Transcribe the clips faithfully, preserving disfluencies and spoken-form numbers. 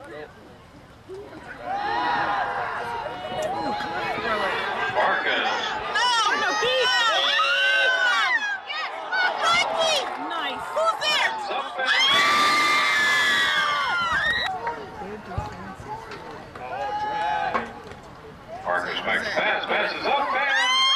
Parker's back to pass. Pass is up and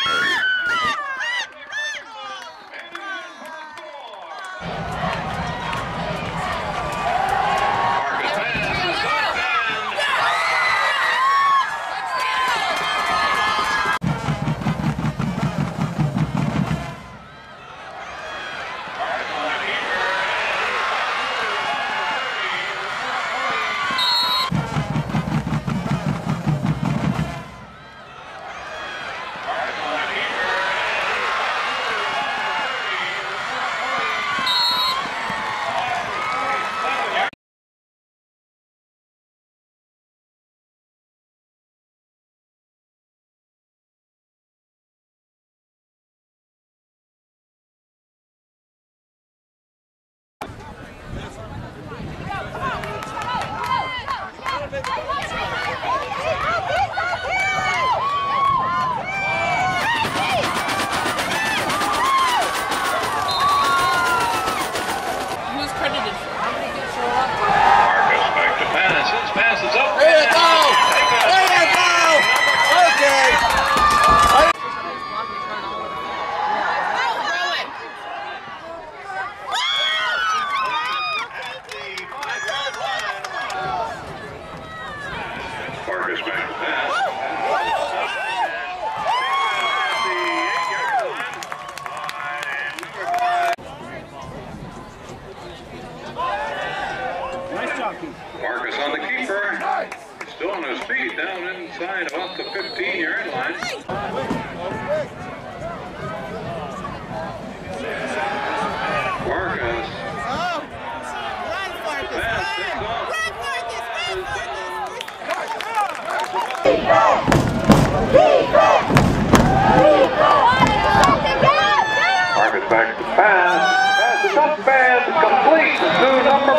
Marcus on the keeper, still on his feet, down inside about the fifteen-yard line. Marcus. Oh, run, Marcus, run! Run, Marcus, run, Marcus! Marcus back to pass. Pass is up and complete to number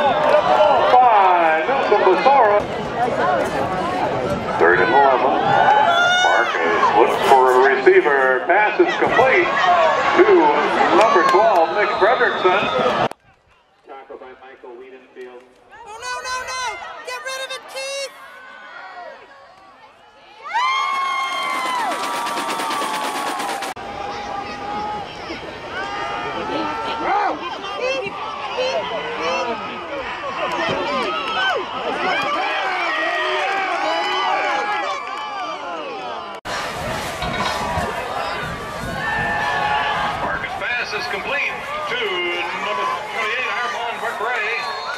Third and eleven. Marcus looks for a receiver. Pass is complete to number twelve, Nick Frederickson. Tackle by Michael Wiedenfield. Oh, no, no, no! Get rid of it, Keith! Is complete to number twenty-eight, Armand McRae.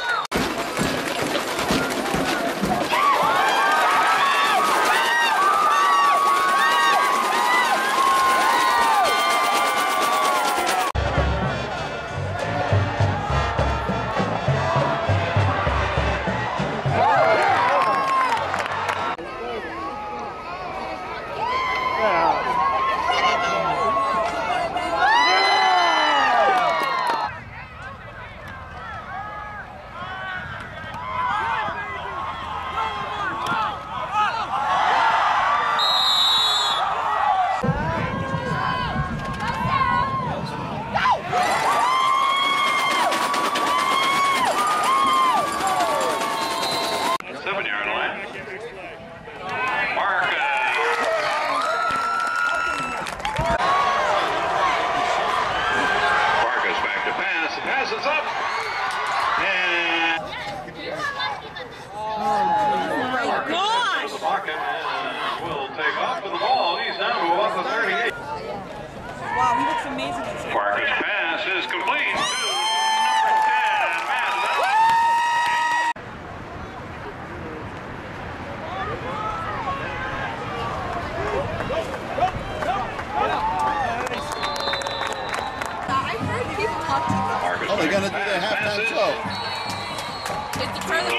Passes up. And Oh my gosh! the pocket and will take off with the ball. He's now to off the thirty-eight. Wow, he looks amazing. Parker's pass is complete to number ten, Matt Lewis. Oh, they're going to do their halftime show. It's the trailer.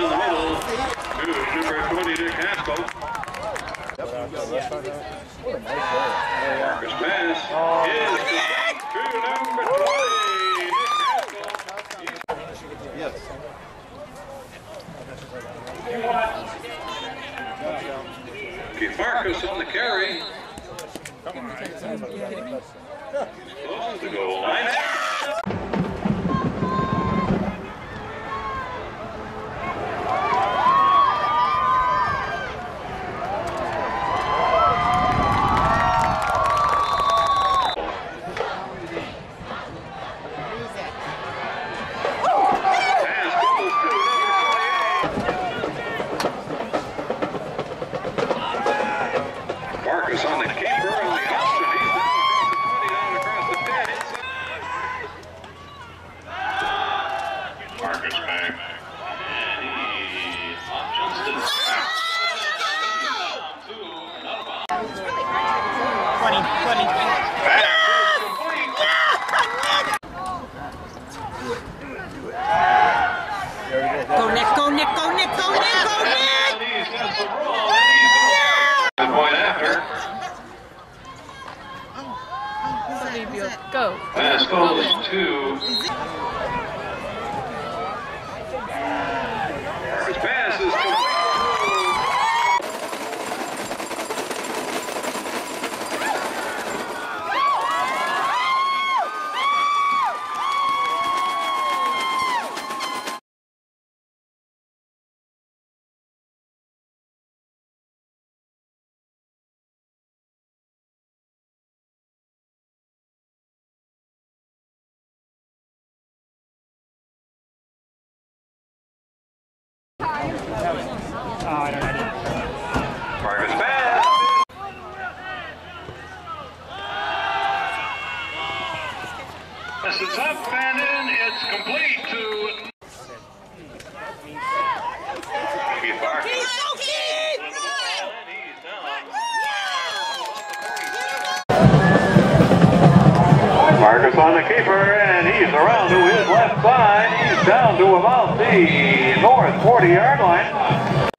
down the middle to number twenty, Nick Haskell. Marcus pass is to number twenty, Nick Haskell. Yes. Keith Marcus on the carry. Close to the goal line. Marcus on the keeper on the option. He's down across the twenty, down across the ten. Inside. Marcus back. And he options to the twenty, twenty. Pass is complete. Go Nick, go Nick, go Nick, go Nick, go Nick! And he's got the roll. Good point after. Go. Pass goes to Marcus. Pass is complete. Marcus pass. This is up and in. It's complete to Keith Marcus. Marcus on the keeper, and he's around to his left side. He's down to about the north forty-yard line.